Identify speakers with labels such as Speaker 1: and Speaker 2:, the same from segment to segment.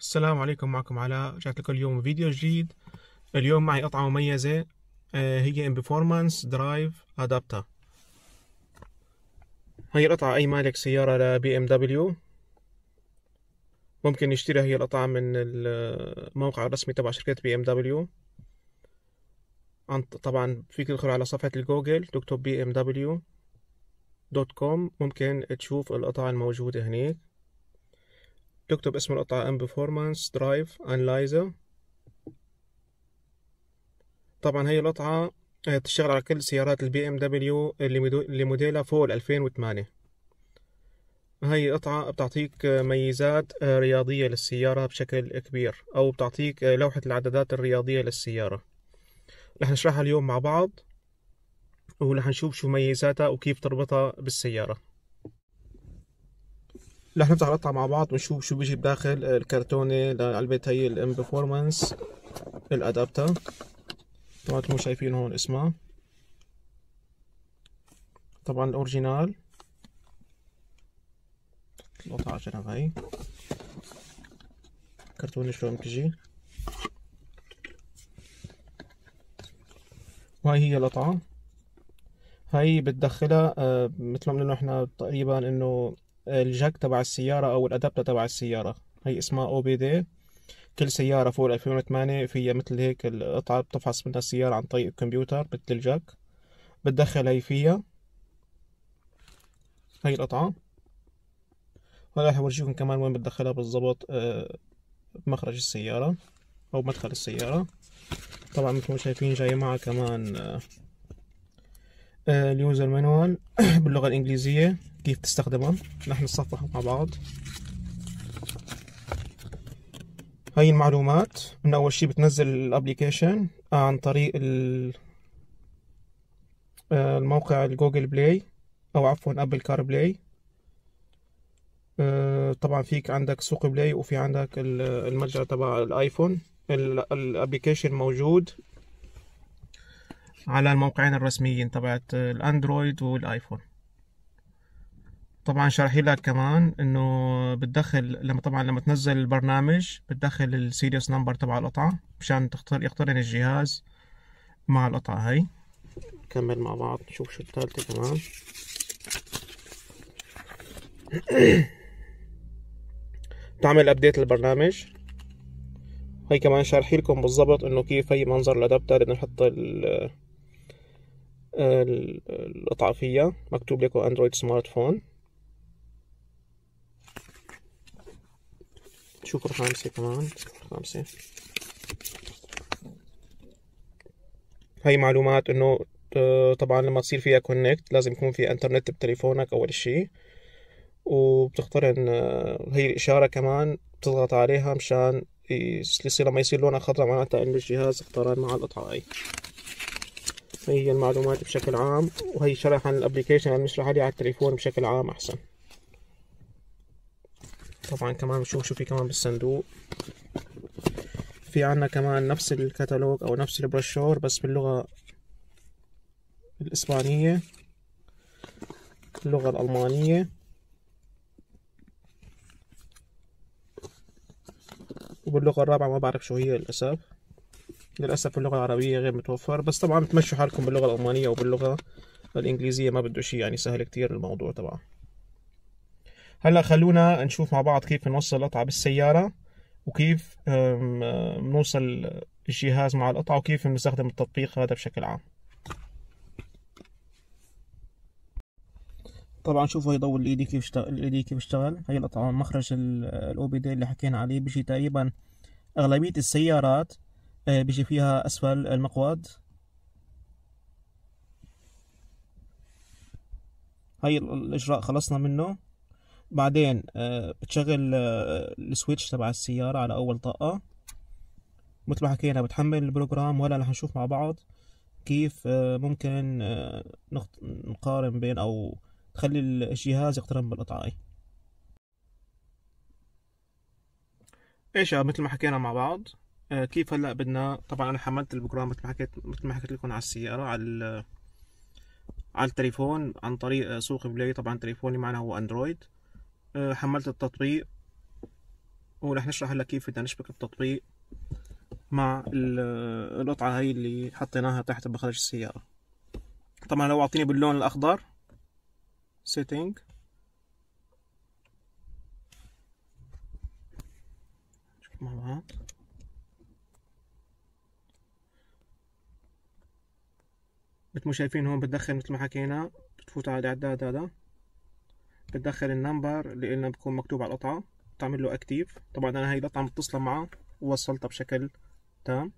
Speaker 1: السلام عليكم، معكم علاء. رجعت لكم اليوم فيديو جديد. اليوم معي قطعة مميزة، هي انبرفورمانس درايف ادابتر. هي القطعة أي مالك سيارة لبي ام دبليو ممكن يشتري هي القطعة من الموقع الرسمي تبع شركة بي ام دبليو. طبعا فيك تدخل على صفحة الجوجل تكتب bmw.com، ممكن تشوف القطع الموجودة هنيك. تكتب اسم القطعة انبرفورمانس درايف انلايزر. طبعا هي القطعة تشتغل على كل سيارات البي ام دبليو اللي موديلها فوق ال 2008. هاي القطعة بتعطيك ميزات رياضية للسيارة بشكل كبير، أو بتعطيك لوحة العدادات الرياضية للسيارة. رح نشرحها اليوم مع بعض، ورح نشوف شو ميزاتها وكيف تربطها بالسيارة. رح نفتح القطعة مع بعض ونشوف شو بيجي بداخل الكرتونة لعلبة هي الانبرفورمانس الادابتر. طبعا انتم شايفين هون اسمها، طبعا الاوريجينال. القطعة على جنب هاي كرتونة شلون بتجي، وهي هي القطعة. هاي بتدخلها مثل ما بنقول احنا تقريبا انه الجاك تبع السيارة او الادابتر تبع السيارة. هي اسمها او بي دي. كل سيارة فوق 2008 فيها مثل هيك القطعة بتفحص منها السيارة عن طريق الكمبيوتر مثل الجاك. بتدخل هي فيها هاي القطعة. وهلا رح اورجيكم كمان وين بتدخلها بالضبط، بمخرج السيارة او مدخل السيارة. طبعا مثل ما شايفين جاي معها كمان اليوزر مانوال باللغة الإنجليزية كيف تستخدمها. نحن نتصفح مع بعض. هاي المعلومات من أول شي بتنزل الابليكيشن عن طريق الموقع الجوجل بلاي، أو عفوا أبل كار بلاي. طبعا فيك عندك سوق بلاي وفي عندك المتجر تبع الآيفون. الابليكيشن موجود على الموقعين الرسميين تبعت الأندرويد والآيفون. طبعا شارحين لك كمان انه بتدخل لما تنزل البرنامج بتدخل السيريس نمبر تبع القطعة مشان يقترن الجهاز مع القطعة. هاي نكمل مع بعض نشوف شو الثالثة كمان. تعمل ابديت للبرنامج. هاي كمان شارحين لكم بالضبط انه كيف هي منظر الادابتر انه نحط القطعة فيها. مكتوب لكم اندرويد سمارت فون. شوفوا الخامسة كمان، الخامسة هاي معلومات انه طبعا لما تصير فيها كونكت لازم يكون في انترنت بتليفونك اول شي. وبتختارن هي الاشارة كمان بتضغط عليها مشان يصير لما يصير لونها خضراء معناتها ان الجهاز اقترن مع القطعة. هي المعلومات بشكل عام، وهي شرح عن الابليكيشن اللي بنشرح عليه على التليفون بشكل عام احسن. طبعا كمان بنشوف شو في كمان بالصندوق. في عنا كمان نفس الكتالوج او نفس البروشور بس باللغة الاسبانية، اللغة الالمانية، وباللغة الرابعة ما بعرف شو هي للأسف اللغة العربية غير متوفر. بس طبعا بتمشوا حالكم باللغة الألمانية وباللغة الإنجليزية، ما بده شي يعني سهل كتير الموضوع تبعه. هلا خلونا نشوف مع بعض كيف نوصل القطعة بالسيارة، وكيف بنوصل الجهاز مع القطعة، وكيف بنستخدم التطبيق هذا بشكل عام. طبعا شوفوا يضوي الايدي كيف اشتغل. هي القطعة مخرج الاو بي دي اللي حكينا عليه بيجي تقريبا اغلبية السيارات بيجي فيها اسفل المقود. هاي الاجراء خلصنا منه. بعدين بتشغل السويتش تبع السيارة على اول طاقة. مثل ما حكينا بتحمل البروجرام، ولا رح نشوف مع بعض كيف ممكن نقارن بين او تخلي الجهاز يقترن بالقطعة. ايش مثل ما حكينا مع بعض كيف هلا بدنا. طبعا انا حملت البروجرام مثل ما حكيت لكم على السيارة على التليفون عن طريق سوق بلاي. طبعا تليفوني معنا هو اندرويد. حملت التطبيق ورح نشرح هلا كيف بدنا نشبك التطبيق مع القطعة هاي اللي حطيناها تحت بخرج السيارة. طبعا لو أعطيني باللون الأخضر setting، نشوف مع بعض. مثل ما شايفين هون بتدخل مثل ما حكينا، بتفوت على الإعداد هذا، بتدخل النمبر اللي قلنا بكون مكتوب على القطعة، بتعمل له أكتيف. طبعا أنا هاي القطعة متصلة معه ووصلتها بشكل تام.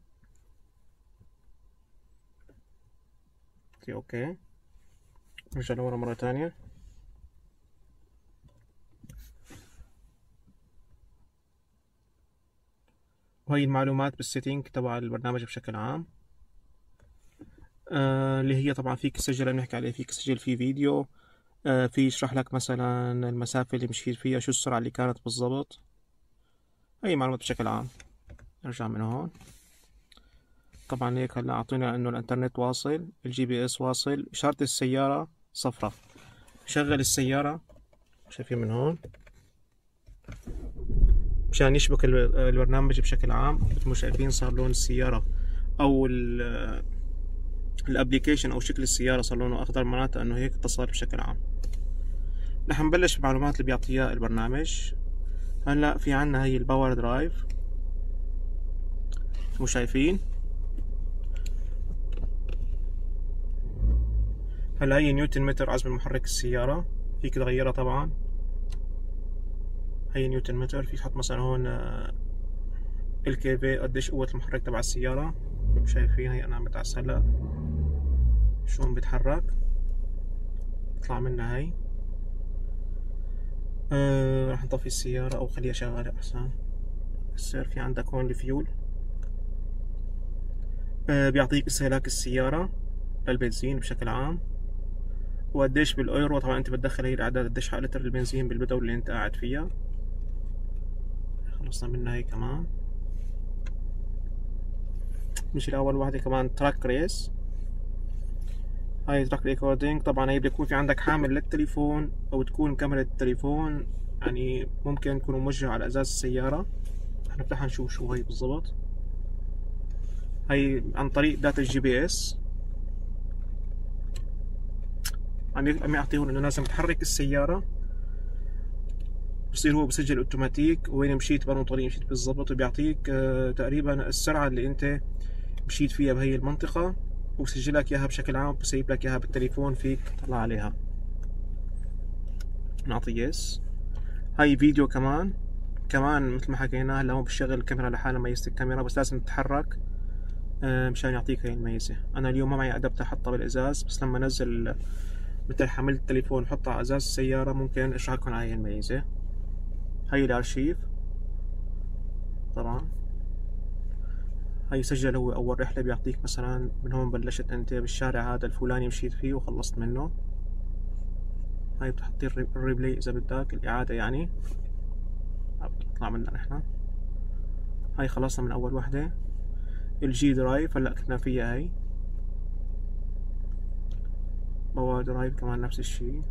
Speaker 1: أوكي، نرجع لورا مرة تانية. وهي المعلومات بالسيتنج تبع البرنامج بشكل عام، اللي هي طبعا فيك تسجل، اللي بنحكي عليه فيك تسجل فيه فيديو، في يشرح لك مثلا المسافة اللي مشيت فيها، شو السرعة اللي كانت بالضبط، أي معلومات بشكل عام. نرجع من هون. طبعا هيك هلا أعطينا إنه الإنترنت واصل، الجي بي إس واصل، إشارة السيارة صفرة. شغل السيارة، شايفين من هون، مشان يشبك البرنامج بشكل عام. مثل ما شايفين صار لون السيارة أو الابليكيشن أو شكل السيارة صار لونه أخضر، معناته إنه هيك اتصل بشكل عام. رح نبلش بمعلومات اللي بيعطيها البرنامج. هلا في عنا هي الباور درايف، مو شايفين؟ هلا هي نيوتن متر عزم محرك السيارة، فيك تغيرها طبعا. هي نيوتن متر، فيك تحط مثلا هون الكيفي قديش قوة المحرك تبع السيارة. شايفين هي أنا عم بتعس هلا شلون بتحرك، اطلع منها هي. راح نطفي السيارة أو خليها شغالة أحسن. بصير في عندك هون الفيول، بيعطيك استهلاك السيارة للبنزين بشكل عام، وقديش بالأيرو. طبعا أنت بتدخل هي الأعداد قديش حق لتر البنزين بالبدولة اللي أنت قاعد فيها. خلصنا منها هي كمان. مش الأول واحدة كمان تراك ريس، هاي تراك ريكوردينج. طبعا هي بيكون في عندك حامل للتليفون أو تكون كاميرا التليفون، يعني ممكن تكون موجهة على أزاز السيارة. هنفتحها نشوف شو هي بالضبط. هي عن طريق داتا الجي بي اس، عم يعطيهم انه لازم تحرك السيارة، بصير هو بسجل اوتوماتيك وين مشيت بأنو طريق مشيت بالضبط، وبيعطيك تقريبا السرعة اللي انت مشيت فيها بهي المنطقة، وبسجلك اياها بشكل عام، بسيب لك اياها بالتليفون فيك تطلع عليها. نعطي يس. هاي فيديو كمان مثل ما حكينا. هلا هون بشغل الكاميرا لحالها، ميزة الكاميرا، بس لازم تتحرك مشان يعطيك هاي الميزة. انا اليوم ما معي ادابتر حطها بالازاز، بس لما انزل مثل حملت التليفون وحطها على ازاز السيارة ممكن اشرح لكم على هاي الميزة. هاي الارشيف طبعا، هاي سجل هو اول رحلة، بيعطيك مثلا من هون بلشت انت بالشارع هذا الفلاني مشيت فيه وخلصت منه. هاي بتحطي الريبلاي اذا بدك، الاعادة يعني. نطلع منها نحن. هاي خلصنا من اول وحدة. الجي درايف هلا كنا فيها، هاي باور درايف كمان نفس الشي.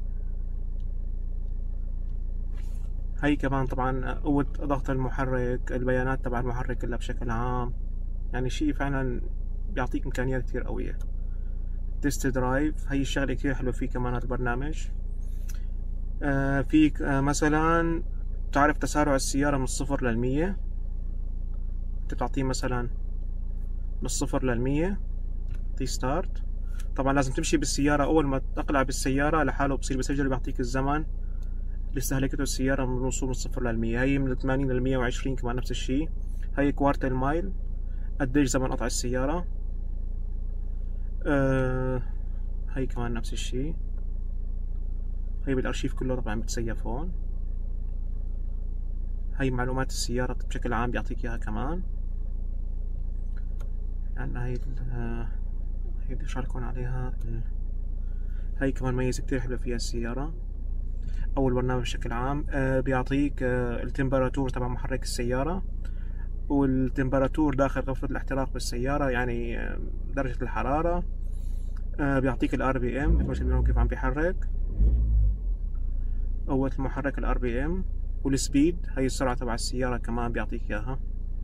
Speaker 1: هاي كمان طبعا قوة ضغط المحرك، البيانات تبع المحرك كلها بشكل عام، يعني شيء فعلا بيعطيك امكانيات كثير قوية. تيست درايف، هاي الشغلة كثير حلوة فيه كمان هذا البرنامج. فيك مثلا تعرف تسارع السيارة من 0 ل100. انت بتعطيه مثلا من 0 ل100، تعطيه ستارت. طبعا لازم تمشي بالسيارة، أول ما تقلع بالسيارة لحاله بصير بسجل بيعطيك الزمن اللي استهلكته السيارة من الوصول من 0 ل100. هي من 80 ل120 كمان نفس الشيء. هي كوارتل مايل، قديش زمن قطع السيارة. هي كمان نفس الشيء. هي بالارشيف كله طبعا بتسيف هون. هي معلومات السيارة بشكل عام بيعطيك اياها كمان. يعني هي بدي اشاركون عليها. هي كمان ميزة كتير حلوة فيها السيارة او البرنامج بشكل عام. بيعطيك التمبراتور تبع محرك السيارة، والتمبراتور داخل غرفة الاحتراق بالسيارة، يعني درجة الحرارة. بيعطيك الار بي ام، مثل ما شايفين كيف عم بيحرك، قوة المحرك الار بي ام. والسبيد، هي السرعة تبع السيارة كمان بيعطيك اياها.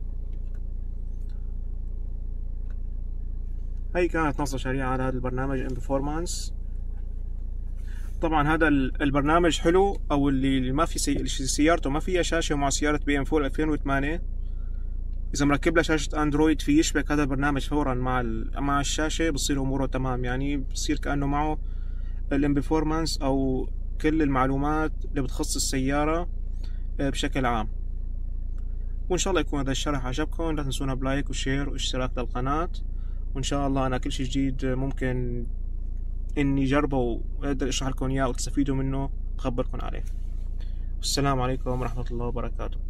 Speaker 1: هي كانت نصة سريعة على هذا البرنامج ام performance. طبعا هذا البرنامج حلو، او اللي ما في سيارته ما فيها شاشة مع سيارة بي ام 4 2008، اذا مركب له شاشة اندرويد في يشبك هذا البرنامج فورا مع الشاشة، بصير اموره تمام، يعني بصير كأنه معه الام performance او كل المعلومات اللي بتخص السيارة بشكل عام. وان شاء الله يكون هذا الشرح عجبكم. لا تنسونا بلايك وشير واشتراك للقناة، وان شاء الله انا كل شيء جديد ممكن اني جربه واقدر اشرح لكم اياه وتستفيدوا منه بخبركم عليه. والسلام عليكم ورحمة الله وبركاته.